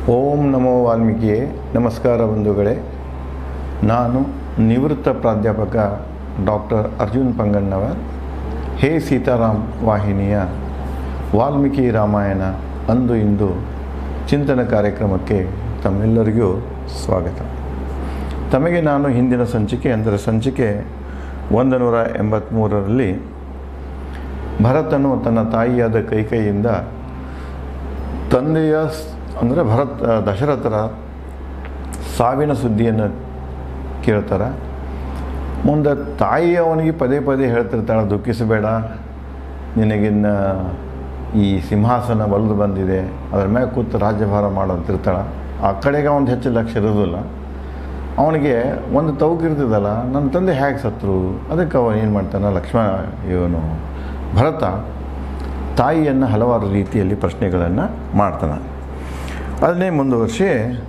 ಓಂ ನಮೋ ವಾಲ್ಮೀಕಿಯೇ. ನಮಸ್ಕಾರ ಬಂಧುಗಳೇ. ನಾನು ನಿವೃತ್ತ ಪ್ರಾಧ್ಯಾಪಕ ಡಾಕ್ಟರ್ ಅರ್ಜುನ್ ಪಂಗಣ್ಣವರ್. ಹೇ ಸೀತಾರಾಮ್ ವಾಹಿನಿಯ ವಾಲ್ಮೀಕಿ ರಾಮಾಯಣ ಅಂದು ಇಂದು ಚಿಂತನ ಕಾರ್ಯಕ್ರಮಕ್ಕೆ ತಮ್ಮೆಲ್ಲರಿಗೂ ಸ್ವಾಗತ. ತಮಗೆ ನಾನು ಹಿಂದಿನ ಸಂಚಿಕೆ ಅಂದರೆ ಸಂಚಿಕೆ 183ರಲ್ಲಿ ಭರತನು ತನ್ನ ತಾಯಿಯಾದ ಕೈಕೈಯಿಂದ ತಂದೆಯ ಅಂದರೆ ದಶರಥರ ಸಾವಿನ ಸುದ್ದಿಯನ್ನು ಕೇಳ್ತಾರೆ. ಮುಂದೆ ತಾಯಿ ಅವನಿಗೆ ಪದೇ ಪದೇ ಹೇಳ್ತಿರ್ತಾಳೆ, ದುಃಖಿಸಬೇಡ, ನಿನಗಿನ್ನ ಈ ಸಿಂಹಾಸನ ಒಲ್ದು ಬಂದಿದೆ, ಅದರ ಮೇಲೆ ಕೂತು ರಾಜ್ಯಭಾರ ಮಾಡೋಂತಿರ್ತಾಳೆ. ಆ ಕಡೆಗೆ ಅವನು ಹೆಚ್ಚು ಲಕ್ಷ್ಯ ಇರೋದಿಲ್ಲ. ಅವನಿಗೆ ಒಂದು ತವಕಿರ್ತದಲ್ಲ, ನನ್ನ ತಂದೆ ಹೇಗೆ ಸತ್ರು, ಅದಕ್ಕೆ ಅವನು ಏನು ಮಾಡ್ತಾನೆ, ಇವನು ಭರತ ತಾಯಿಯನ್ನು ಹಲವಾರು ರೀತಿಯಲ್ಲಿ ಪ್ರಶ್ನೆಗಳನ್ನು ಮಾಡ್ತಾನೆ. ಅದನ್ನೇ ಮುಂದುವರಿಸಿ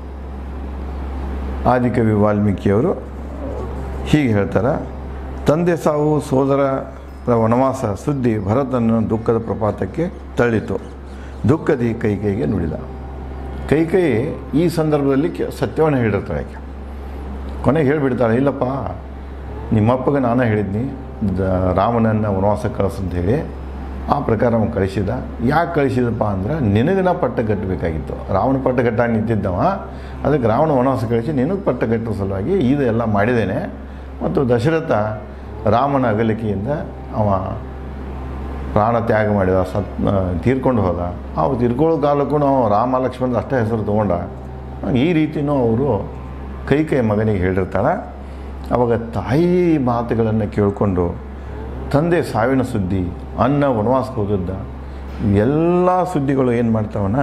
ಆದಿಕವಿ ವಾಲ್ಮೀಕಿಯವರು ಹೀಗೆ ಹೇಳ್ತಾರೆ. ತಂದೆ ಸಾವು, ಸೋದರರ ವನವಾಸ ಸುದ್ದಿ ಭರತನನ್ನು ದುಃಖದ ಪ್ರಪಾತಕ್ಕೆ ತಳ್ಳಿತು. ದುಃಖದಿ ಕೈಕೈಗೆ ನುಡಿದ. ಕೈಕೈ ಈ ಸಂದರ್ಭದಲ್ಲಿ ಸತ್ಯವನ್ನು ಹೇಳಿರ್ತಾಳೆ. ಕೊನೆಗೆ ಹೇಳಿಬಿಡ್ತಾಳೆ, ಇಲ್ಲಪ್ಪ, ನಿಮ್ಮಪ್ಪಗೆ ನಾನೇ ಹೇಳಿದ್ನಿ ರಾಮನನ್ನು ವನವಾಸ ಕಳಿಸಂತ ಹೇಳಿ. ಆ ಪ್ರಕಾರ ಅವನು ಕಳಿಸಿದ. ಯಾಕೆ ಕಳಿಸಿದಪ್ಪ ಅಂದ್ರೆ, ನಿನಗೆ ನಾ ಪಟ್ಟ ಕಟ್ಟಬೇಕಾಗಿತ್ತು. ರಾವಣ ಪಟ್ಟ ಕಟ್ಟಾಗಿ ನಿಂತಿದ್ದವ, ಅದಕ್ಕೆ ರಾವಣ ವನವಾಸ ಕಳಿಸಿ ನಿನಗೆ ಪಟ್ಟ ಕಟ್ಟೋ ಸಲುವಾಗಿ ಇದೆಲ್ಲ ಮಾಡಿದ್ದೇನೆ. ಮತ್ತು ದಶರಥ ರಾಮನ ಅಗಲಿಕೆಯಿಂದ ಅವ ಪ್ರಾಣ ತ್ಯಾಗ ಮಾಡಿದ, ತೀರ್ಕೊಂಡು ಹೋದ. ಅವು ತೀರ್ಕೊಳ್ಳೋ ಕಾಲಕ್ಕೂ ಅವ ರಾಮ ಲಕ್ಷ್ಮಣದ ಅಷ್ಟೇ ಹೆಸರು ತೊಗೊಂಡ. ಈ ರೀತಿಯೂ ಅವರು ಕೈಕೈ ಮಗನಿಗೆ ಹೇಳಿರ್ತಾಳೆ. ಅವಾಗ ತಾಯಿ ಮಾತುಗಳನ್ನು ಕೇಳಿಕೊಂಡು ತಂದೆ ಸಾವಿನ ಸುದ್ದಿ, ಅನ್ನ ವನವಾಸಕ್ಕೆ ಹೋಗಿದ್ದ, ಎಲ್ಲ ಸುದ್ದಿಗಳು ಏನು ಮಾಡ್ತಾವನ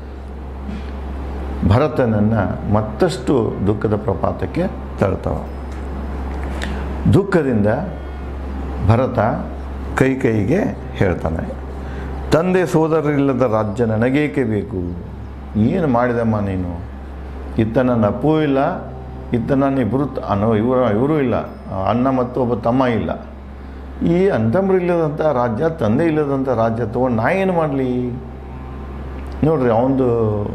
ಭರತನನ್ನು ಮತ್ತಷ್ಟು ದುಃಖದ ಪ್ರಪಾತಕ್ಕೆ ತಳ್ತಾವ. ದುಃಖದಿಂದ ಭರತ ಕೈಕೈಗೆ ಹೇಳ್ತಾನೆ, ತಂದೆ ಸೋದರರಿಲ್ಲದ ರಾಜ್ಯ ನನಗೇಕೆ ಬೇಕು? ಏನು ಮಾಡಿದಮ್ಮ ನೀನು? ಇತ್ತ ನನ್ನ ಅಪ್ಪೂ ಇಲ್ಲ, ಇತ್ತ ನನ್ನ ಇವರು ಇಲ್ಲ, ಅಣ್ಣ ಮತ್ತು ಒಬ್ಬ ತಮ್ಮ ಇಲ್ಲ. ಈ ಅಂತಂಬ್ರು ಇಲ್ಲದಂಥ ರಾಜ್ಯ, ತಂದೆ ಇಲ್ಲದಂಥ ರಾಜ್ಯ ತೊಗೊಂಡು ನಾ ಏನು ಮಾಡಲಿ? ನೋಡ್ರಿ, ಅವನದು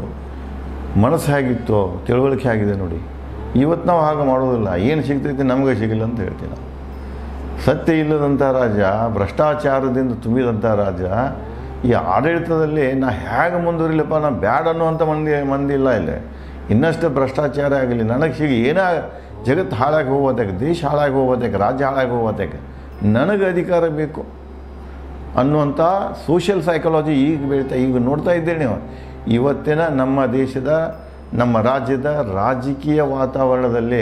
ಮನಸ್ಸು ಹೇಗಿತ್ತು, ತಿಳುವಳಿಕೆ ಆಗಿದೆ ನೋಡಿ. ಇವತ್ತು ನಾವು ಹಾಗೆ ಮಾಡೋದಿಲ್ಲ. ಏನು ಸಿಗ್ತೈತಿ ನಮಗೆ ಸಿಗಿಲ್ಲ ಅಂತ ಹೇಳ್ತೀವಿ ನಾವು. ಸತ್ಯ ಇಲ್ಲದಂಥ ರಾಜ್ಯ, ಭ್ರಷ್ಟಾಚಾರದಿಂದ ತುಂಬಿದಂಥ ರಾಜ್ಯ, ಈ ಆಡಳಿತದಲ್ಲಿ ನಾ ಹೇಗೆ ಮುಂದುವರಿಲಪ್ಪ? ನಾ ಬ್ಯಾಡ ಅನ್ನುವಂಥ ಮಂದಿ ಇಲ್ಲ ಇಲ್ಲಿ. ಇನ್ನಷ್ಟು ಭ್ರಷ್ಟಾಚಾರ ಆಗಲಿ, ನನಗೆ ಸಿಗಿ ಏನ ಜಗತ್ತು ಹಾಳಾಗಿ ಹೋಗೋದಕ್ಕೆ, ದೇಶ ಹಾಳಾಗಿ ಹೋಗೋದಕ್ಕೆ, ರಾಜ್ಯ ಹಾಳಾಗಿ ಹೋಗೋದಕ್ಕೆ ನನಗೆ ಅಧಿಕಾರ ಬೇಕು ಅನ್ನುವಂಥ ಸೋಷಿಯಲ್ ಸೈಕಾಲಜಿ ಈಗ ನೋಡ್ತಾ ಇದ್ದೇವೆ ನೀವು. ಇವತ್ತಿನ ನಮ್ಮ ದೇಶದ, ನಮ್ಮ ರಾಜ್ಯದ ರಾಜಕೀಯ ವಾತಾವರಣದಲ್ಲಿ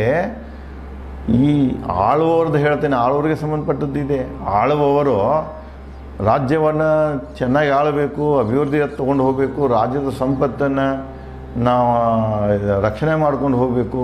ಈ ಆಳುವವ್ರದ್ದು ಹೇಳ್ತೇನೆ, ಆಳುವರಿಗೆ ಸಂಬಂಧಪಟ್ಟದ್ದಿದೆ. ಆಳುವವರು ರಾಜ್ಯವನ್ನು ಚೆನ್ನಾಗಿ ಆಳಬೇಕು, ಅಭಿವೃದ್ಧಿ ತೊಗೊಂಡು ಹೋಗಬೇಕು, ರಾಜ್ಯದ ಸಂಪತ್ತನ್ನು ನಾವು ರಕ್ಷಣೆ ಮಾಡ್ಕೊಂಡು ಹೋಗಬೇಕು,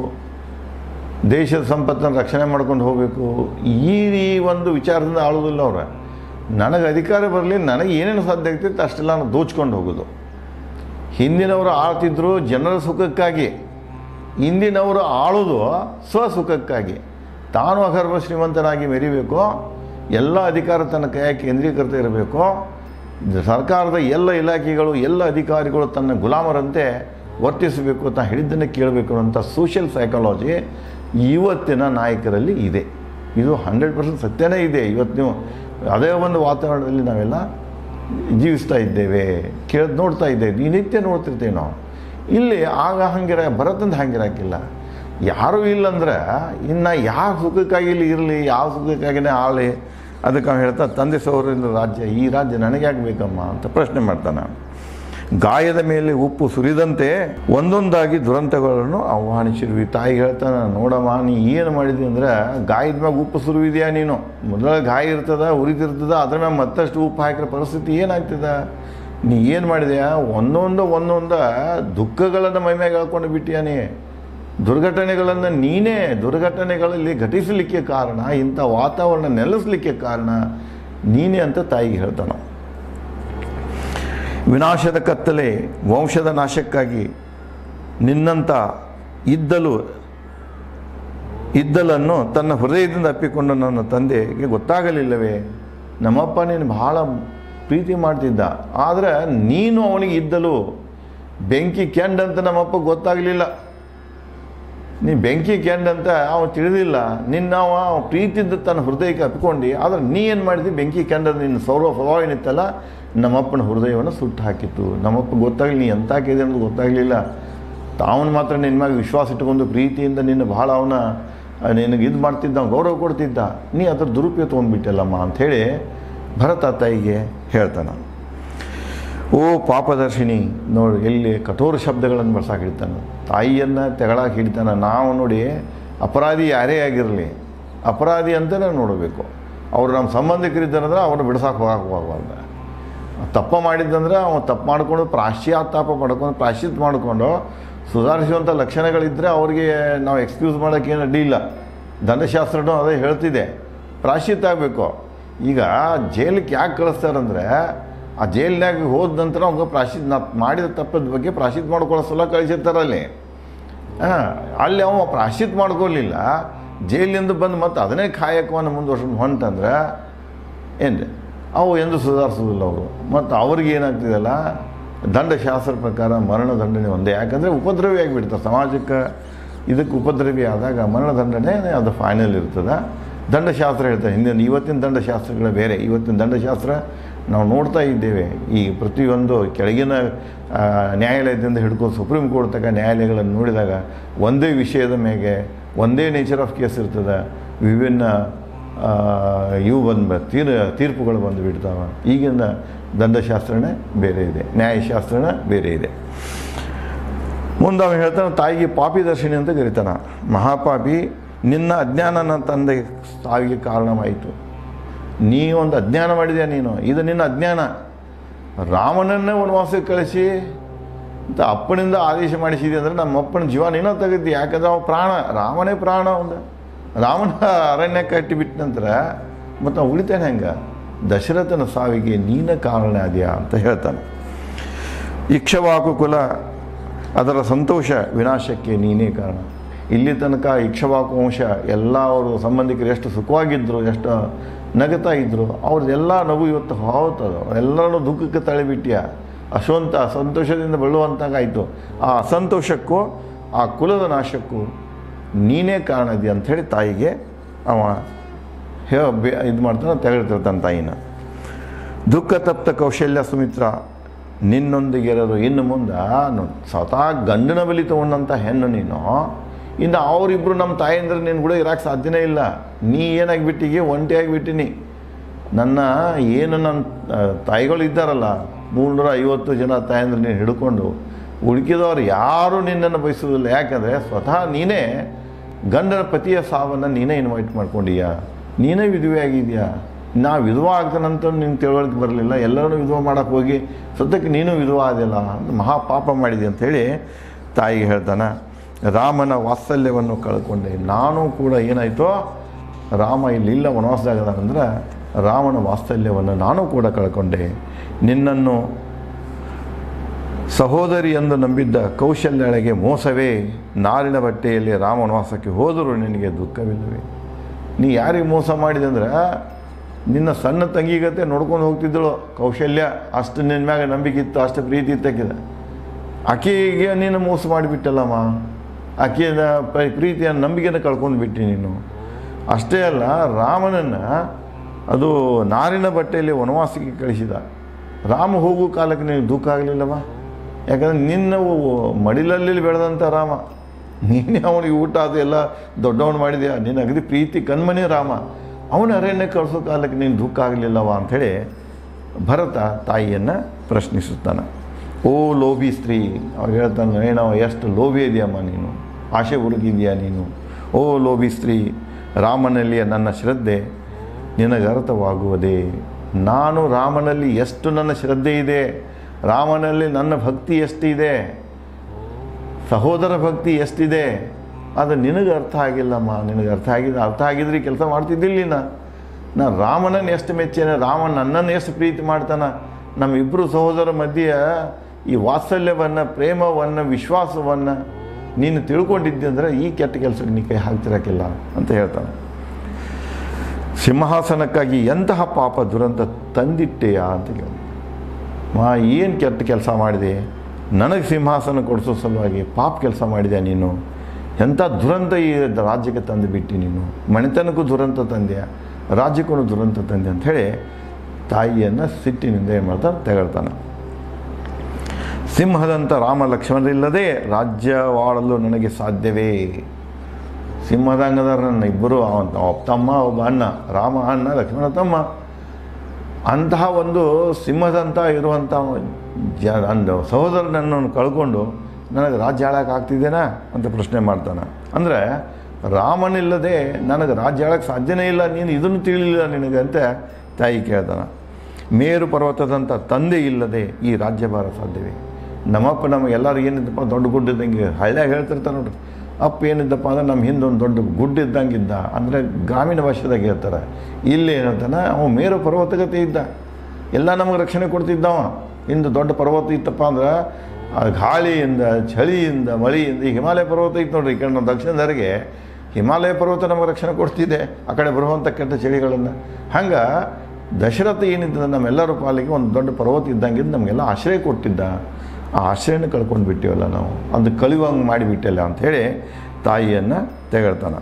ದೇಶದ ಸಂಪತ್ತನ್ನು ರಕ್ಷಣೆ ಮಾಡ್ಕೊಂಡು ಹೋಗಬೇಕು. ಈ ಒಂದು ವಿಚಾರದಿಂದ ಆಳೋದಿಲ್ಲ ಅವ್ರು. ನನಗೆ ಅಧಿಕಾರ ಬರಲಿ, ನನಗೆ ಏನೇನು ಸಾಧ್ಯ ಆಗ್ತಿತ್ತು ಅಷ್ಟೆಲ್ಲ ನಾನು ದೋಚ್ಕೊಂಡು ಹೋಗೋದು. ಹಿಂದಿನವರು ಆಳ್ತಿದ್ರು ಜನರ ಸುಖಕ್ಕಾಗಿ, ಇಂದಿನವರು ಆಳೋದು ಸ್ವಸುಖಕ್ಕಾಗಿ. ತಾನು ಅಗರ್ಭ ಶ್ರೀಮಂತನಾಗಿ ಮೆರಿಬೇಕು, ಎಲ್ಲ ಅಧಿಕಾರ ತನ್ನ ಕೈಯಾಗಿ ಕೇಂದ್ರೀಕೃತ ಇರಬೇಕು, ಸರ್ಕಾರದ ಎಲ್ಲ ಇಲಾಖೆಗಳು, ಎಲ್ಲ ಅಧಿಕಾರಿಗಳು ತನ್ನ ಗುಲಾಮರಂತೆ ವರ್ತಿಸಬೇಕು, ತಾ ಹೇಳಿದ್ದನ್ನು ಕೇಳಬೇಕು ಅನ್ನೋಂಥ ಸೋಷಿಯಲ್ ಸೈಕಾಲಜಿ ಇವತ್ತಿನ ನಾಯಕರಲ್ಲಿ ಇದೆ. ಇದು 100% ಸತ್ಯನೇ ಇದೆ. ಇವತ್ತು ನೀವು ಅದೇ ಒಂದು ವಾತಾವರಣದಲ್ಲಿ ನಾವೆಲ್ಲ ಜೀವಿಸ್ತಾ ಇದ್ದೇವೆ, ನೋಡ್ತಾ ಇದ್ದೇವೆ, ಈ ನಿತ್ಯ ನೋಡ್ತಿರ್ತೇವೆ ನಾವು. ಇಲ್ಲಿ ಆಗ ಭರತಂದು ಹಂಗಿರಾಕಿಲ್ಲ. ಯಾರೂ ಇಲ್ಲಂದ್ರೆ ಇನ್ನು ಯಾವ ಸುಖಕ್ಕಾಗಿ ಇಲ್ಲಿ ಇರಲಿ, ಯಾವ ಸುಖಕ್ಕಾಗಿನೇ ಆಳಿ. ಅದಕ್ಕೆ ಅವ್ನು ಹೇಳ್ತಾ, ತಂದೆ ಸೋದರರಿಂದ ರಾಜ್ಯ, ಈ ರಾಜ್ಯ ನನಗೆ ಯಾಕೆ ಬೇಕಮ್ಮ ಅಂತ ಪ್ರಶ್ನೆ ಮಾಡ್ತಾನೆ. ಗಾಯದ ಮೇಲೆ ಉಪ್ಪು ಸುರಿದಂತೆ ಒಂದೊಂದಾಗಿ ದುರಂತಗಳನ್ನು ಆಹ್ವಾನಿಸಿರುವಿ. ತಾಯಿಗೆ ಹೇಳ್ತಾನೆ, ನೋಡಮ್ಮ, ನೀ ಏನು ಮಾಡಿದ್ವಿ ಅಂದ್ರೆ ಗಾಯದ ಮ್ಯಾಗ ಉಪ್ಪು ಸುರುವಿದೆಯಾ ನೀನು? ಮೊದಲ ಗಾಯ ಇರ್ತದ, ಉರಿತಿರ್ತದ, ಅದ್ರ ಮ್ಯಾಗ ಮತ್ತಷ್ಟು ಉಪ್ಪು ಹಾಕಿರೋ ಪರಿಸ್ಥಿತಿ ಏನಾಗ್ತದ? ನೀ ಏನು ಮಾಡಿದೆಯಾ? ಒಂದೊಂದು ದುಃಖಗಳನ್ನು ಮೈಮ್ಯಾಗ ಹೇಳ್ಕೊಂಡು ಬಿಟ್ಟಿಯಾ ನೀ. ದುರ್ಘಟನೆಗಳಲ್ಲಿ ಘಟಿಸಲಿಕ್ಕೆ ಕಾರಣ, ಇಂಥ ವಾತಾವರಣ ನೆಲೆಸಲಿಕ್ಕೆ ಕಾರಣ ನೀನೇ ಅಂತ ತಾಯಿಗೆ ಹೇಳ್ತಾನೆ. ವಿನಾಶದ ಕತ್ತಲೆ, ವಂಶದ ನಾಶಕ್ಕಾಗಿ ನಿನ್ನಂಥ ಇದ್ದಲನ್ನು ತನ್ನ ಹೃದಯದಿಂದ ಅಪ್ಪಿಕೊಂಡ ನನ್ನ ತಂದೆಗೆ ಗೊತ್ತಾಗಲಿಲ್ಲವೇ? ನಮ್ಮಪ್ಪ ನೀನು ಬಹಳ ಪ್ರೀತಿ ಮಾಡ್ತಿದ್ದ, ಆದರೆ ನೀನು ಅವನಿಗೆ ಇದ್ದಲು ಬೆಂಕಿ ಕೆಂಡ ಅಂತ ನಮ್ಮಪ್ಪ ಗೊತ್ತಾಗಲಿಲ್ಲ. ನೀ ಬೆಂಕಿ ಕೆಂಡ ಅಂತ ಅವ ತಿಳಿದಿಲ್ಲ. ನಿನ್ನ ಅವ ಪ್ರೀತಿಯಿಂದ ತನ್ನ ಹೃದಯಕ್ಕೆ ಹತ್ಕೊಂಡು, ಆದರೆ ನೀ ಏನು ಮಾಡಿದ್ವಿ, ಬೆಂಕಿ ಕೆಂಡ ನಿನ್ನ ಸ್ವಭಾವ ಏನಿತ್ತಲ್ಲ ನಮ್ಮಪ್ಪನ ಹೃದಯವನ್ನು ಸುಟ್ಟು ಹಾಕಿತ್ತು. ನಮ್ಮಪ್ಪ ಗೊತ್ತಾಗಲಿ ನೀ ಎಂತ ಹಾಕಿದೆ ಅನ್ನೋದು ಗೊತ್ತಾಗಲಿಲ್ಲ. ಅವನು ಮಾತ್ರ ನಿನ್ನ ಮ್ಯಾಗ ವಿಶ್ವಾಸ ಇಟ್ಕೊಂಡು ಪ್ರೀತಿಯಿಂದ ನಿನ್ನ ಭಾಳ ಅವನ ನಿನಗೆ ಇದು ಮಾಡ್ತಿದ್ದ, ಗೌರವ ಕೊಡ್ತಿದ್ದ. ನೀ ಅದ್ರ ದುರುಪಯೋಗ ತೊಗೊಂಡ್ಬಿಟ್ಟಲ್ಲಮ್ಮ ಅಂಥೇಳಿ ಭರತ ತಾಯಿಗೆ ಹೇಳ್ತಾನೆ. ಓ ಪಾಪದರ್ಶಿನಿ, ನೋಡಿ ಎಲ್ಲಿ ಕಠೋರ ಶಬ್ದಗಳನ್ನು ಬಳಸಕ್ಕೆ ಹಿಡಿತಾನೆ. ತಾಯಿಯನ್ನು ತೆಗಳಾಗಿ ಹಿಡಿತಾನೆ. ನಾವು ನೋಡಿ ಅಪರಾಧಿ ಯಾರೇ ಆಗಿರಲಿ, ಅಪರಾಧಿ ಅಂತಲೇ ನೋಡಬೇಕು. ಅವರು ನಮ್ಮ ಸಂಬಂಧಿಕರಿದ್ದಾರಂದ್ರೆ ಅವ್ರನ್ನ ಬಿಡ್ಸಕ್ಕೆ ಹೋಗಬಾರ್ದು. ತಪ್ಪು ಮಾಡಿದ್ದಂದ್ರೆ ಅವನು ತಪ್ಪು ಮಾಡ್ಕೊಂಡು ಪ್ರಾಶ್ಚಾತ್ತಾಪ ಮಾಡ್ಕೊಂಡು ಪ್ರಾಶ್ಚಿತ್ ಮಾಡಿಕೊಂಡು ಸುಧಾರಿಸುವಂಥ ಲಕ್ಷಣಗಳಿದ್ದರೆ ಅವ್ರಿಗೆ ನಾವು ಎಕ್ಸ್ಕ್ಯೂಸ್ ಮಾಡೋಕ್ಕೆ ಏನು ಅಡ್ಡಿಯಿಲ್ಲ. ದಂಡಶಾಸ್ತ್ರನೂ ಅದೇ ಹೇಳ್ತಿದೆ, ಪ್ರಾಶ್ಚಿತ್ ಆಗಬೇಕು. ಈಗ ಜೈಲಿಗೆ ಯಾಕೆ ಕಳಿಸ್ತಾರಂದರೆ, ಆ ಜೈಲಿನಾಗ ಹೋದ ನಂತರ ಅವ್ಗೆ ಮಾಡಿದ ತಪ್ಪದ ಬಗ್ಗೆ ಪ್ರಾಶ್ಚಿತ್ ಮಾಡ್ಕೊಳ್ಳೋ ಸಲ ಕಳಿಸಿರ್ತಾರಲ್ಲಿ. ಅಲ್ಲಿ ಅವ ಪ್ರಾಶ್ಚಿತ್ ಮಾಡ್ಕೊಳ್ಳಿಲ್ಲ, ಜೈಲಿಂದ ಬಂದು ಮತ್ತು ಅದನ್ನೇ ಕಾಯಕವನ್ನು ಮುಂದುವರ್ಸ್ಕೊಂಡು ಹೊಂಟಂದ್ರೆ ಏನು ಅವು ಎಂದು ಸುಧಾರಿಸೋದಿಲ್ಲ ಅವರು. ಮತ್ತು ಅವ್ರಿಗೆ ಏನಾಗ್ತಿದೆಯಲ್ಲ, ದಂಡಶಾಸ್ತ್ರ ಪ್ರಕಾರ ಮರಣದಂಡನೆ ಒಂದೇ. ಯಾಕಂದರೆ ಉಪದ್ರವಿ ಆಗಿಬಿಡ್ತಾರೆ ಸಮಾಜಕ್ಕೆ. ಇದಕ್ಕೆ ಉಪದ್ರವಿ ಆದಾಗ ಮರಣದಂಡನೆ ಅದು ಫೈನಲ್ ಇರ್ತದೆ. ದಂಡಶಾಸ್ತ್ರ ಹೇಳ್ತಾರೆ ಹಿಂದಿನ, ಇವತ್ತಿನ ದಂಡಶಾಸ್ತ್ರಗಳೇ ಬೇರೆ. ಇವತ್ತಿನ ದಂಡಶಾಸ್ತ್ರ ನಾವು ನೋಡ್ತಾ ಇದ್ದೇವೆ. ಈ ಪ್ರತಿಯೊಂದು ಕೆಳಗಿನ ನ್ಯಾಯಾಲಯದಿಂದ ಹಿಡ್ಕೊಂಡು ಸುಪ್ರೀಂ ಕೋರ್ಟ್ ತನಕ ನ್ಯಾಯಾಲಯಗಳನ್ನು ನೋಡಿದಾಗ ಒಂದೇ ವಿಷಯದ ಮೇಲೆ ಒಂದೇ ನೇಚರ್ ಆಫ್ ಕೇಸ್ ಇರ್ತದೆ. ವಿಭಿನ್ನ ಇವು ತೀರ್ಪುಗಳು ಬಂದು ಬಿಡ್ತಾವೆ. ಈಗಿನ ದಂಡಶಾಸ್ತ್ರನೇ ಬೇರೆ ಇದೆ, ನ್ಯಾಯಶಾಸ್ತ್ರನೇ ಬೇರೆ ಇದೆ. ಮುಂದೆ ಅವನು ಹೇಳ್ತಾನೆ, ತಾಯಿಗೆ ಪಾಪಿ ದರ್ಶಿನಿ ಅಂತ ಕರೀತಾನೆ. ಮಹಾಪಾಪಿ, ನಿನ್ನ ಅಜ್ಞಾನ ನನ್ನ ತಂದೆ ಸಾವಿಗೆ ಕಾರಣವಾಯಿತು. ನೀ ಒಂದು ಅಜ್ಞಾನ ಮಾಡಿದ್ಯಾ ನೀನು, ಇದು ನಿನ್ನ ಅಜ್ಞಾನ. ರಾಮನನ್ನೇ ವನವಾಸಕ್ಕೆ ಕಳಿಸಿ ಅಂತ ಅಪ್ಪನಿಂದ ಆದೇಶ ಮಾಡಿಸಿದೆ ಅಂದರೆ ನಮ್ಮ ಅಪ್ಪನ ಜೀವ ನೀನೋ ತೆಗೆದ್ದಿ. ಯಾಕಂದ್ರೆ ಅವ ಪ್ರಾಣ, ರಾಮನೇ ಪ್ರಾಣ. ಒಂದು ರಾಮನ ಅರಣ್ಯ ಕಟ್ಟಿಬಿಟ್ಟ ನಂತರ ಮತ್ತು ನಾವು ಉಳಿತಾನೆ ಹೆಂಗೆ? ದಶರಥನ ಸಾವಿಗೆ ನೀನ ಕಾರಣ ಅದೆಯಾ ಅಂತ ಹೇಳ್ತಾನೆ. ಇಕ್ಷ್ವಾಕು ಕುಲ ಅದರ ಸಂತೋಷ ವಿನಾಶಕ್ಕೆ ನೀನೇ ಕಾರಣ. ಇಲ್ಲಿ ತನಕ ಇಕ್ಷ್ವಾಕು ವಂಶ ಎಲ್ಲ ಅವರು ಸಂಬಂಧಿಕರು ಎಷ್ಟು ಸುಖವಾಗಿದ್ದರು, ಎಷ್ಟು ನಗತಾ ಇದ್ದರು, ಅವ್ರದ್ದೆಲ್ಲ ನಗು ಇವತ್ತು ಹೋಗ್ತದೆ. ಎಲ್ಲರೂ ದುಃಖಕ್ಕೆ ತಳ್ಳಿಬಿಟ್ಟ್ಯ. ಸಂತೋಷದಿಂದ ಬೆಳುವಂತಾಗಾಯಿತು. ಆ ಅಸಂತೋಷಕ್ಕೂ ಆ ಕುಲದ ನಾಶಕ್ಕೂ ನೀನೇ ಕಾರಣ ಇದೆಯಾ ಅಂಥೇಳಿ ತಾಯಿಗೆ ಅವ ಇದು ಮಾಡ್ತಾನೆ, ತೆಗೆದಿರ್ತಾನೆ ತಾಯಿನ. ದುಃಖ ತಪ್ತ ಕೌಶಲ್ಯ ಸುಮಿತ್ರ, ನಿನ್ನೊಂದಿಗಿರೋದು ಇನ್ನು ಮುಂದೆ ಸ್ವತಃ ಗಂಡನ ಬಲಿ ತೊಗೊಂಡಂಥ ಹೆಣ್ಣು ನೀನು. ಇನ್ನು ಅವರಿಬ್ಬರು ನಮ್ಮ ತಾಯಂದ್ರೆ ನಿನ್ನ ಕೂಡ ಇರೋಕ್ಕೆ ಸಾಧ್ಯನೇ ಇಲ್ಲ. ನೀ ಏನಾಗಿಬಿಟ್ಟಿಗೆ ಒಂಟಿಯಾಗಿಬಿಟ್ಟಿನಿ. ನನ್ನ ತಾಯಿಗಳು ಇದ್ದಾರಲ್ಲ 350 ಜನ ತಾಯಂದ್ರೆ ನೀನು ಹಿಡ್ಕೊಂಡು, ಉಳುಕಿದವರು ಯಾರೂ ನಿನ್ನನ್ನು ಬಯಸೋದಿಲ್ಲ. ಯಾಕಂದರೆ ಸ್ವತಃ ನೀನೇ ಗಂಡನ ಪತಿಯ ಸಾವನ್ನು ನೀನೇ ಇನ್ವೈಟ್ ಮಾಡ್ಕೊಂಡಿಯಾ, ನೀನೇ ವಿಧವೆ ಆಗಿದೆಯಾ. ನಾ ವಿಧವ ಆಗ್ತಾನಂತ ನಿನ್ನ ತಿಳುವಳಿಕೆ ಬರಲಿಲ್ಲ, ಎಲ್ಲರೂ ವಿಧವ ಮಾಡೋಕ್ಕೆ ಹೋಗಿ ಸದ್ಯಕ್ಕೆ ನೀನು ವಿಧವ ಆದಿಲ್ಲ ಅಂತ ಮಹಾಪಾಪ ಮಾಡಿದೆ ಅಂಥೇಳಿ ತಾಯಿಗೆ ಹೇಳ್ತಾನೆ. ರಾಮನ ವಾತ್ಸಲ್ಯವನ್ನು ಕಳ್ಕೊಂಡೆ. ನಾನು ಕೂಡ ಏನಾಯಿತೋ, ರಾಮ ಇಲ್ಲಿಲ್ಲ ವನವಾಸದಾಗದಂದ್ರೆ ರಾಮನ ವಾತ್ಸಲ್ಯವನ್ನು ನಾನು ಕೂಡ ಕಳ್ಕೊಂಡೆ. ನಿನ್ನನ್ನು ಸಹೋದರಿ ಎಂದು ನಂಬಿದ್ದ ಕೌಶಲ್ಯಳೆಗೆ ಮೋಸವೇ. ನಾರಿನ ಬಟ್ಟೆಯಲ್ಲಿ ರಾಮ ವನವಾಸಕ್ಕೆ ಹೋದರೂ ನಿನಗೆ ದುಃಖವಿಲ್ಲವೇ. ನೀ ಯಾರಿಗೆ ಮೋಸ ಮಾಡಿದೆ ಅಂದ್ರೆ, ನಿನ್ನ ಸಣ್ಣ ತಂಗಿಗತೆ ನೋಡ್ಕೊಂಡು ಹೋಗ್ತಿದ್ದಳು ಕೌಶಲ್ಯ. ಅಷ್ಟು ನಿನ್ನ ಮ್ಯಾಗ ನಂಬಿಕೆ ಇತ್ತು, ಅಷ್ಟು ಪ್ರೀತಿ ಇತ್ತಕ್ಕಿದೆ. ಆಕೆಗೆ ನೀನು ಮೋಸ ಮಾಡಿಬಿಟ್ಟಲ್ಲಮ್ಮ. ಆಕೆಯ ಪ್ರೀತಿಯ ನಂಬಿಕೆಯನ್ನು ಕಳ್ಕೊಂಡು ಬಿಟ್ಟು ನೀನು. ಅಷ್ಟೇ ಅಲ್ಲ, ರಾಮನನ್ನು ಅದು ನಾರಿನ ಬಟ್ಟೆಯಲ್ಲಿ ವನವಾಸಕ್ಕೆ ಕಳಿಸಿದ. ರಾಮ ಹೋಗೋ ಕಾಲಕ್ಕೆ ನೀನು ದುಃಖ ಆಗಲಿಲ್ಲವ. ಯಾಕಂದರೆ ನಿನ್ನ ಮಡಿಲಲ್ಲಿ ಬೆಳೆದಂಥ ರಾಮ, ನೀನೇ ಅವನಿಗೆ ಊಟ ಅದು ಎಲ್ಲ ದೊಡ್ಡವನು ಮಾಡಿದ್ಯಾ. ನಿನ್ನ ಅಗದಿ ಪ್ರೀತಿ ಕಣ್ಮನೆ ರಾಮ, ಅವನ ಅರಣ್ಯ ಕಳಿಸೋ ಕಾಲಕ್ಕೆ ನೀನು ದುಃಖ ಆಗಲಿಲ್ಲವ ಅಂಥೇಳಿ ಭರತ ತಾಯಿಯನ್ನು ಪ್ರಶ್ನಿಸುತ್ತಾನೆ. ಓ ಲೋಭಿ ಸ್ತ್ರೀ, ಅವ್ರು ಹೇಳ್ತಾನೆ, ಏನೋ ಎಷ್ಟು ಲೋಭಿ ಇದೆಯಮ್ಮ ನೀನು, ಆಶೆ ಹುಡುಗಿದೆಯಾ ನೀನು. ಓ ಲೋಭಿ ಸ್ತ್ರೀ, ರಾಮನಲ್ಲಿಯ ನನ್ನ ಶ್ರದ್ಧೆ ನಿನಗೆ ಅರ್ಥವಾಗುವುದೇ. ನಾನು ರಾಮನಲ್ಲಿ ಎಷ್ಟು ನನ್ನ ಶ್ರದ್ಧೆ ಇದೆ, ರಾಮನಲ್ಲಿ ನನ್ನ ಭಕ್ತಿ ಎಷ್ಟಿದೆ, ಸಹೋದರ ಭಕ್ತಿ ಎಷ್ಟಿದೆ, ಅದು ನಿನಗೆ ಅರ್ಥ ಆಗಿಲ್ಲಮ್ಮ. ನಿನಗೆ ಅರ್ಥ ಆಗಿದ್ರೆ ಕೆಲಸ ಮಾಡ್ತಿದ್ದಿಲ್ಲ. ನಾನು ರಾಮನನ್ನು ಎಷ್ಟು ಮೆಚ್ಚೇನೆ, ರಾಮ ನನ್ನನ್ನು ಎಷ್ಟು ಪ್ರೀತಿ ಮಾಡ್ತಾನೆ. ನಮ್ಮಿಬ್ಬರು ಸಹೋದರ ಮಧ್ಯೆ ಈ ವಾತ್ಸಲ್ಯವನ್ನು, ಪ್ರೇಮವನ್ನು, ವಿಶ್ವಾಸವನ್ನು ನೀನು ತಿಳ್ಕೊಂಡಿದ್ದೆ ಅಂದರೆ ಈ ಕೆಟ್ಟ ಕೆಲಸಕ್ಕೆ ನೀ ಕೈ ಹಾಕ್ತಿರಕ್ಕಿಲ್ಲ ಅಂತ ಹೇಳ್ತಾನೆ. ಸಿಂಹಾಸನಕ್ಕಾಗಿ ಎಂತಹ ಪಾಪ ದುರಂತ ತಂದಿಟ್ಟೆಯಾ ಅಂತ ಕೇಳಿ. ಏನು ಕೆಟ್ಟ ಕೆಲಸ ಮಾಡಿದೆ, ನನಗೆ ಸಿಂಹಾಸನ ಕೊಡಿಸೋ ಸಲುವಾಗಿ ಪಾಪ ಕೆಲಸ ಮಾಡಿದೆ ನೀನು, ಎಂಥ ದುರಂತ ಈ ರಾಜ್ಯಕ್ಕೆ ತಂದು ಬಿಟ್ಟು ನೀನು, ಮನೆತನಕ್ಕೂ ದುರಂತ ತಂದೆ, ರಾಜ್ಯಕ್ಕೂ ದುರಂತ ತಂದೆ ಅಂಥೇಳಿ ತಾಯಿಯನ್ನು ಸಿಟ್ಟಿನಿಂದ ಏನು ಮಾಡ್ತಾನೆ ತೆಗಳ್ತಾನೆ. ಸಿಂಹದಂಥ ರಾಮ ಲಕ್ಷ್ಮಣರಿಲ್ಲದೆ ರಾಜ್ಯವಾಳಲು ನನಗೆ ಸಾಧ್ಯವೇ? ಸಿಂಹದಂಗದ ನನ್ನ ಇಬ್ಬರು, ಒಬ್ಬ ತಮ್ಮ ಒಬ್ಬ ಅಣ್ಣ, ರಾಮ ಅಣ್ಣ ಲಕ್ಷ್ಮಣ ತಮ್ಮ, ಅಂತಹ ಒಂದು ಸಿಂಹದಂಥ ಇರುವಂಥ ಒಂದು ಸಹೋದರನನ್ನು ಕಳ್ಕೊಂಡು ನನಗೆ ರಾಜ್ಯ ಆಳಕ್ಕೆ ಆಗ್ತಿದ್ದೇನಾ ಅಂತ ಪ್ರಶ್ನೆ ಮಾಡ್ತಾನೆ. ಅಂದರೆ ರಾಮನಿಲ್ಲದೆ ನನಗೆ ರಾಜ್ಯ ಆಳಕ್ಕೆ ಸಾಧ್ಯನೇ ಇಲ್ಲ, ನೀನು ಇದನ್ನು ತಿಳಿಲಿಲ್ಲ ನಿನಗೆ ಅಂತ ತಾಯಿ ಕೇಳ್ತಾನೆ. ಮೇರು ಪರ್ವತದಂಥ ತಂದೆ ಇಲ್ಲದೆ ಈ ರಾಜ್ಯಭಾರ ಸಾಧ್ಯವೇ? ನಮ್ಮಪ್ಪ ನಮಗೆಲ್ಲರೂ ಏನಿದ್ದಪ್ಪ ದೊಡ್ಡ ಗುಡ್ಡಿದ್ದಂಗೆ ಹಳ್ಳಿಯಾಗ ಹೇಳ್ತಿರ್ತಾರೆ ನೋಡ್ರಿ, ಅಪ್ಪ ಏನಿದ್ದಪ್ಪ ಅಂದ್ರೆ ನಮ್ಮ ಹಿಂದೆ ಒಂದು ದೊಡ್ಡ ಗುಡ್ಡ ಇದ್ದಂಗಿದ್ದ, ಅಂದರೆ ಗ್ರಾಮೀಣ ಭಾಷೆದಾಗ ಹೇಳ್ತಾರೆ. ಇಲ್ಲಿ ಏನಂತಾನೆ, ಅವ ಮೇರು ಪರ್ವತಗತೆ ಇದ್ದ, ಎಲ್ಲ ನಮಗೆ ರಕ್ಷಣೆ ಕೊಡ್ತಿದ್ದವ. ಇಂದು ದೊಡ್ಡ ಪರ್ವತ ಇತ್ತಪ್ಪ ಅಂದ್ರೆ ಗಾಳಿಯಿಂದ, ಚಳಿಯಿಂದ, ಮಳೆಯಿಂದ, ಈ ಹಿಮಾಲಯ ಪರ್ವತ ಇತ್ತು ನೋಡ್ರಿ, ಈ ಕಡೆ ನಮ್ಮ ದಕ್ಷಿಣದವರೆಗೆ ಹಿಮಾಲಯ ಪರ್ವತ ನಮಗೆ ರಕ್ಷಣೆ ಕೊಡ್ತಿದ್ದೆ ಆ ಕಡೆ ಬರುವಂಥ ಕೆಟ್ಟ ಚಳಿಗಳನ್ನು. ಹಂಗೆ ದಶರಥ ಏನಿದ್ದ ನಮ್ಮೆಲ್ಲರ ಪಾಲಿಗೆ ಒಂದು ದೊಡ್ಡ ಪರ್ವತ ಇದ್ದಂಗಿದ್ದು ನಮಗೆಲ್ಲ ಆಶ್ರಯ ಕೊಟ್ಟಿದ್ದ. ಆ ಆಶ್ರಯನ ಕಳ್ಕೊಂಡು ಬಿಟ್ಟಿವಲ್ಲ ನಾವು, ಅದು ಕಳಿವಂಗೆ ಮಾಡಿಬಿಟ್ಟಿಲ್ಲ ಅಂಥೇಳಿ ತಾಯಿಯನ್ನು ತೆಗಳ್ತಾನೆ.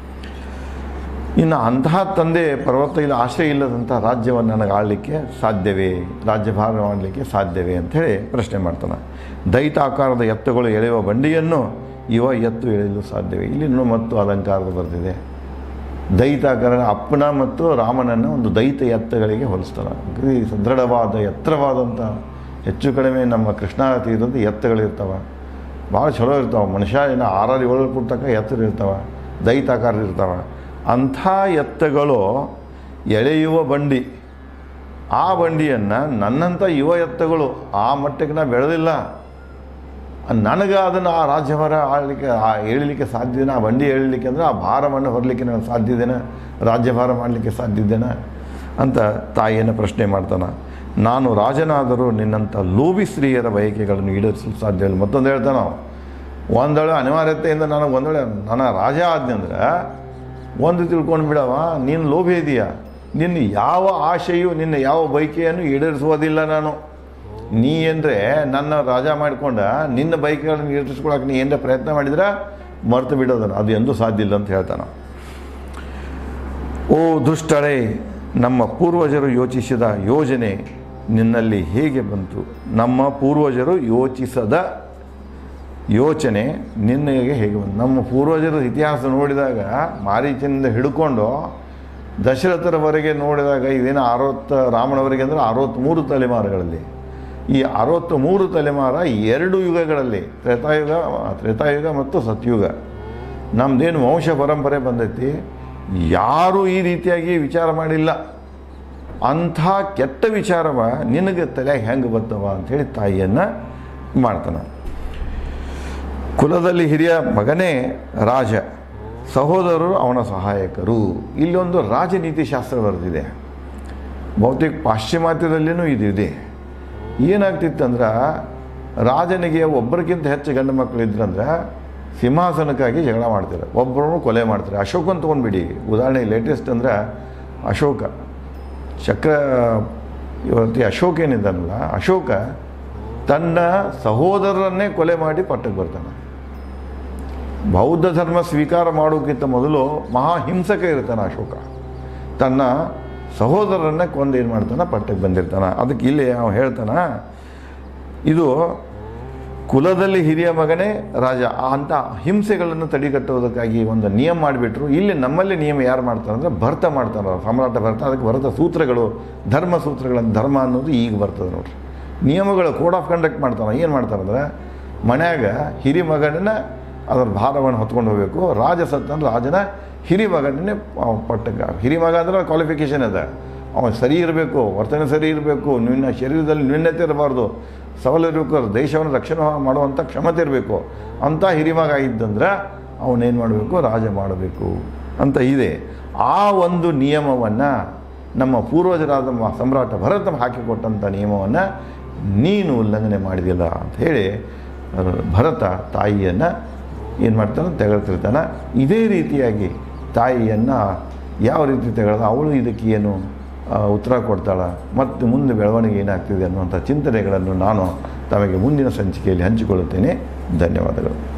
ಇನ್ನು ಅಂತಹ ತಂದೆ ಪರ್ವತ ಇಲ್ಲ ಆಶ್ರಯ ಇಲ್ಲದಂಥ ರಾಜ್ಯವನ್ನು ನನಗೆ ಆಳಲಿಕ್ಕೆ ಸಾಧ್ಯವೇ, ರಾಜ್ಯಭಾರ ಮಾಡಲಿಕ್ಕೆ ಸಾಧ್ಯವೇ ಅಂಥೇಳಿ ಪ್ರಶ್ನೆ ಮಾಡ್ತಾನೆ. ದೈತಾಕಾರದ ಎತ್ತುಗಳು ಎಳೆಯುವ ಬಂಡಿಯನ್ನು ಇವ ಎತ್ತು ಎಳೆಯಲು ಸಾಧ್ಯವೇ? ಇಲ್ಲಿ ಮತ್ತು ಅಲಂಕಾರದ ಬರ್ತಿದೆ. ದೈತಾಕಾರ ಅಪ್ಪನ ಮತ್ತು ರಾಮನನ್ನು ಒಂದು ದೈತ ಎತ್ತುಗಳಿಗೆ ಹೋಲಿಸ್ತಾನೆ. ಸದೃಢವಾದ ಎತ್ತರವಾದಂಥ ಹೆಚ್ಚು ಕಡಿಮೆ ನಮ್ಮ ಕೃಷ್ಣಾ ತೀರದ ಎತ್ತುಗಳಿರ್ತಾವೆ, ಭಾಳ ಚಲೋ ಇರ್ತಾವೆ. ಮನುಷ್ಯ ಏನು 6-7 ಫುಟ್ ತನಕ ಎತ್ತರ ಇರ್ತಾವೆ, ದೈತಾಕಾರ ಇರ್ತಾವೆ. ಅಂಥ ಎತ್ತುಗಳು ಎಳೆಯುವ ಬಂಡಿ, ಆ ಬಂಡಿಯನ್ನು ನನ್ನಂಥ ಯುವ ಎತ್ತುಗಳು ಆ ಮಟ್ಟಕ್ಕೆ ನಾ ಬೆಳೆದಿಲ್ಲ, ನನಗೆ ಅದನ್ನು ಆ ರಾಜ್ಯಭಾರ ಆಳಲಿಕ್ಕೆ ಏಳಲಿಕ್ಕೆ ಸಾಧ್ಯದೇನ? ಆ ಬಂಡಿ ಏಳಲಿಕ್ಕೆ ಅಂದರೆ ಆ ಭಾರವನ್ನು ಹೊರಲಿಕ್ಕೆ ನಾನು ಸಾಧ್ಯದೇನ? ರಾಜ್ಯಭಾರ ಮಾಡಲಿಕ್ಕೆ ಸಾಧ್ಯದೇನ ಅಂತ ತಾಯಿಯನ್ನು ಪ್ರಶ್ನೆ ಮಾಡ್ತಾನೆ. ನಾನು ರಾಜನಾದರೂ ನಿನ್ನಂಥ ಲೋಭಿ ಸ್ತ್ರೀಯರ ಬಯಕೆಗಳನ್ನು ಈಡೇರಿಸಲು ಸಾಧ್ಯವಿಲ್ಲ. ಮತ್ತೊಂದು ಹೇಳ್ತಾನೆ ನಾವು, ಒಂದೊಳೆ ಅನಿವಾರ್ಯತೆಯಿಂದ ನನಗೆ ಒಂದೊಳೆ ನಾನು ರಾಜ ಆದ್ನಿ ಅಂದ್ರೆ ಒಂದು ತಿಳ್ಕೊಂಡು ಬಿಡವ, ನೀನು ಲೋಭಿ ಇದೆಯಾ, ನಿನ್ನ ಯಾವ ಆಶೆಯು ನಿನ್ನ ಯಾವ ಬಯಕೆಯನ್ನು ಈಡೇರಿಸುವುದಿಲ್ಲ ನಾನು. ನೀ ಅಂದರೆ ನನ್ನ ರಾಜ ಮಾಡಿಕೊಂಡ ನಿನ್ನ ಬಯಕೆಗಳನ್ನು ಈಡೇರಿಸ್ಕೊಳಕ್ಕೆ ನೀ ಏನಾರ ಪ್ರಯತ್ನ ಮಾಡಿದ್ರೆ ಮರೆತು ಬಿಡೋದನ್ನು, ಅದು ಎಂದೂ ಸಾಧ್ಯ ಇಲ್ಲ ಅಂತ ಹೇಳ್ತಾನೆ. ಓ ದುಷ್ಟಳೆ, ನಮ್ಮ ಪೂರ್ವಜರು ಯೋಚಿಸಿದ ಯೋಜನೆ ನಿನ್ನಲ್ಲಿ ಹೇಗೆ ಬಂತು? ನಮ್ಮ ಪೂರ್ವಜರು ಯೋಚಿಸದ ಯೋಚನೆ ನಿನ್ನೆಗೆ ಹೇಗೆ ಬಂತು? ನಮ್ಮ ಪೂರ್ವಜರ ಇತಿಹಾಸ ನೋಡಿದಾಗ ಮಾರೀಚನಿಂದ ಹಿಡ್ಕೊಂಡು ದಶರಥರವರೆಗೆ ನೋಡಿದಾಗ ಇದೇನು 60 ರಾಮನವರೆಗೆ ಅಂದರೆ 63 ತಲೆಮಾರುಗಳಲ್ಲಿ, ಈ 63 ತಲೆಮಾರ 2 ಯುಗಗಳಲ್ಲಿ, ತ್ರೇತಾಯುಗ ಮತ್ತು ಸತ್ಯುಗ, ನಮ್ಮದೇನು ವಂಶ ಪರಂಪರೆ ಬಂದೈತಿ, ಯಾರೂ ಈ ರೀತಿಯಾಗಿ ವಿಚಾರ ಮಾಡಿಲ್ಲ. ಅಂಥ ಕೆಟ್ಟ ವಿಚಾರವ ನಿನಗೆ ತಲೆಯಾಗಿ ಹೆಂಗೆ ಬರ್ತವ ಅಂಥೇಳಿ ತಾಯಿಯನ್ನು ಮಾಡ್ತಾನೆ. ಕುಲದಲ್ಲಿ ಹಿರಿಯ ಮಗನೇ ರಾಜ, ಸಹೋದರರು ಅವನ ಸಹಾಯಕರು. ಇಲ್ಲೊಂದು ರಾಜನೀತಿ ಶಾಸ್ತ್ರ ಬರೆದಿದೆ, ಬಹುತೇಕ ಪಾಶ್ಚಿಮಾತ್ಯದಲ್ಲಿಯೂ ಇದು ಇದೆ. ಏನಾಗ್ತಿತ್ತಂದ್ರೆ ರಾಜನಿಗೆ ಒಬ್ಬರಿಗಿಂತ ಹೆಚ್ಚು ಗಂಡು ಮಕ್ಕಳು ಇದ್ರಂದ್ರೆ ಸಿಂಹಾಸನಕ್ಕಾಗಿ ಜಗಳ ಮಾಡ್ತಾರೆ, ಒಬ್ಬರನ್ನು ಕೊಲೆ ಮಾಡ್ತಾರೆ. ಅಶೋಕನ ತೊಗೊಂಡ್ಬಿಡಿ ಉದಾಹರಣೆ, ಲೇಟೆಸ್ಟ್ ಅಂದರೆ ಅಶೋಕ ಚಕ್ರವರ್ತಿ ಅಶೋಕ ಏನಿದ್ದಾನಲ್ಲ, ಅಶೋಕ ತನ್ನ ಸಹೋದರರನ್ನೇ ಕೊಲೆ ಮಾಡಿ ಪಟ್ಟಕ್ಕೆ ಬರ್ತಾನೆ. ಬೌದ್ಧ ಧರ್ಮ ಸ್ವೀಕಾರ ಮಾಡೋಕ್ಕಿಂತ ಮೊದಲು ಮಹಾಹಿಂಸಕ ಇರ್ತಾನೆ ಅಶೋಕ, ತನ್ನ ಸಹೋದರರನ್ನೇ ಕೊಂದು ಏನು ಮಾಡ್ತಾನೆ ಪಟ್ಟಕ್ಕೆ ಬಂದಿರ್ತಾನೆ. ಅದಕ್ಕೆ ಇಲ್ಲಿ ನಾವು ಹೇಳ್ತಾನೆ, ಇದು ಕುಲದಲ್ಲಿ ಹಿರಿಯ ಮಗನೇ ರಾಜ. ಅಂಥ ಹಿಂಸೆಗಳನ್ನು ತಡೆಗಟ್ಟುವುದಕ್ಕಾಗಿ ಒಂದು ನಿಯಮ ಮಾಡಿಬಿಟ್ರು. ಇಲ್ಲಿ ನಮ್ಮಲ್ಲಿ ನಿಯಮ ಯಾರು ಮಾಡ್ತಾರೆ ಅಂದರೆ ಭರತ ಮಾಡ್ತಾನೆ, ಸಾಮ್ರಾಟ ಭರತ. ಅದಕ್ಕೆ ಭರತ ಸೂತ್ರಗಳು, ಧರ್ಮ ಸೂತ್ರಗಳನ್ನು, ಧರ್ಮ ಅನ್ನೋದು ಈಗ ಬರ್ತದೆ ನೋಡ್ರಿ. ನಿಯಮಗಳು ಕೋಡ್ ಆಫ್ ಕಂಡಕ್ಟ್ ಮಾಡ್ತಾನೆ. ಏನು ಮಾಡ್ತಾರೆ ಅಂದರೆ ಮನ್ಯಾಗ ಹಿರಿ ಮಗನನ್ನ ಅದರ ಭಾರವನ್ನು ಹೊತ್ಕೊಂಡು ಹೋಗಬೇಕು. ರಾಜ ಸತ್ತಂದ್ರೆ ರಾಜನ ಹಿರಿ ಮಗನೇ ಪಟ್ಟಕ್ಕೆ. ಹಿರಿ ಮಗ ಅಂದ್ರೆ ಕ್ವಾಲಿಫಿಕೇಷನ್ ಅದ, ಅವನು ಸರಿ ಇರಬೇಕು, ವರ್ತನೆ ಸರಿ ಇರಬೇಕು, ನಿನ್ನ ಶರೀರದಲ್ಲಿ ನ್ಯೂನ್ಯತೆ ಇರಬಾರ್ದು, ಸವಾಲು ಇರಬೇಕು, ದೇಶವನ್ನು ರಕ್ಷಣೆ ಮಾಡುವಂಥ ಕ್ಷಮತೆ ಇರಬೇಕು. ಅಂಥ ಹಿರಿಮಗ ಇದ್ದಂದ್ರೆ ಅವನೇನು ಮಾಡಬೇಕು, ರಾಜ ಮಾಡಬೇಕು ಅಂತ ಇದೆ. ಆ ಒಂದು ನಿಯಮವನ್ನು ನಮ್ಮ ಪೂರ್ವಜರಾದ ಸಮ್ರಾಟ ಭರತ ಹಾಕಿಕೊಟ್ಟಂಥ ನಿಯಮವನ್ನು ನೀನು ಉಲ್ಲಂಘನೆ ಮಾಡಿದಿಲ್ಲ ಅಂತ ಹೇಳಿ ಭರತ ತಾಯಿಯನ್ನು ಏನು ಮಾಡ್ತಾನೆ, ತೆಗೆಳ್ತಿರ್ತಾನೆ. ಇದೇ ರೀತಿಯಾಗಿ ತಾಯಿಯನ್ನು ಯಾವ ರೀತಿ ತೆಗೆದ, ಅವಳು ಇದಕ್ಕೆ ಏನು ಉತ್ತರ ಕೊಡ್ತಾಳೆ ಮತ್ತು ಮುಂದೆ ಬೆಳವಣಿಗೆ ಏನಾಗ್ತಿದೆ ಅನ್ನುವಂಥ ಚಿಂತನೆಗಳನ್ನು ನಾನು ತಮಗೆ ಮುಂದಿನ ಸಂಚಿಕೆಯಲ್ಲಿ ಹಂಚಿಕೊಳ್ಳುತ್ತೇನೆ. ಧನ್ಯವಾದಗಳು.